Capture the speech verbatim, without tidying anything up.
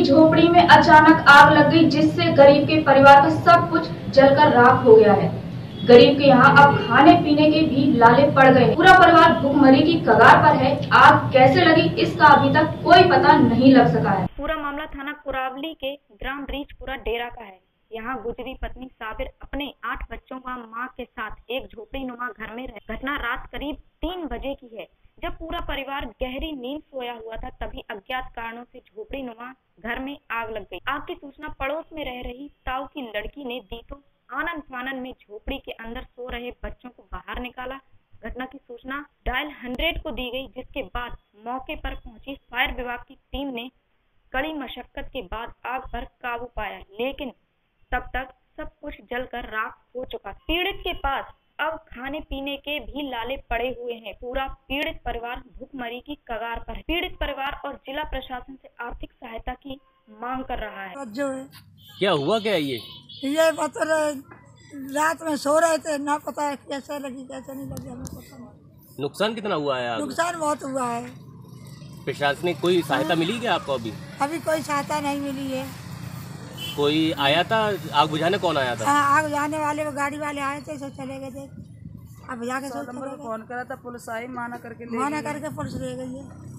झोपड़ी में अचानक आग लग गई, जिससे गरीब के परिवार का सब कुछ जलकर राख हो गया है। गरीब के यहाँ अब खाने पीने के भी लाले पड़ गए। पूरा परिवार भूखमरी की कगार पर है। आग कैसे लगी इसका अभी तक कोई पता नहीं लग सका है। पूरा मामला थाना कुरावली के ग्राम रीछपुरा डेरा का है। यहाँ गुजरी पत्नी साबिर अपने आठ बच्चों का मां के साथ एक झोपड़ी नुमा घर में रह। घटना रात करीब तीन बजे की है, जब पूरा परिवार गहरी नींद सोया हुआ था। तभी अज्ञात कारणों से झोपड़ी नुमा घर में आग लग गई। आग की सूचना पड़ोस में रह रही ताऊ की लड़की ने दी तो आनन फानन में झोपड़ी के अंदर सो रहे बच्चों को बाहर निकाला। घटना की सूचना डायल हंड्रेड को दी गई, जिसके बाद मौके पर पहुंची फायर विभाग की टीम ने कड़ी मशक्कत के बाद आग पर काबू पाया, लेकिन तब तक सब कुछ जलकर राख हो चुका। पीड़ित के पास अब खाने पीने के भी लाले पड़े हुए हैं। पूरा पीड़ित परिवार भूखमरी की कगार पर है। पीड़ित परिवार और जिला प्रशासन से आर्थिक सहायता की मांग कर रहा है। क्या हुआ क्या ये ये पता रात में सो रहे थे, ना पता है कैसे लगी कैसे नहीं लगी, हमें पता नहीं। नुकसान कितना हुआ है? नुकसान बहुत हुआ है। प्रशासनिक कोई सहायता मिली क्या आपको? अभी अभी कोई सहायता नहीं मिली है। कोई आया था आग बुझाने? कौन आया था? हाँ, आग बुझाने वाले गाड़ी वाले आए थे, सब चले गए थे। अब बुझा के फोन करा था, पुलिस आई, माना करके माना करके पुलिस ले गई है।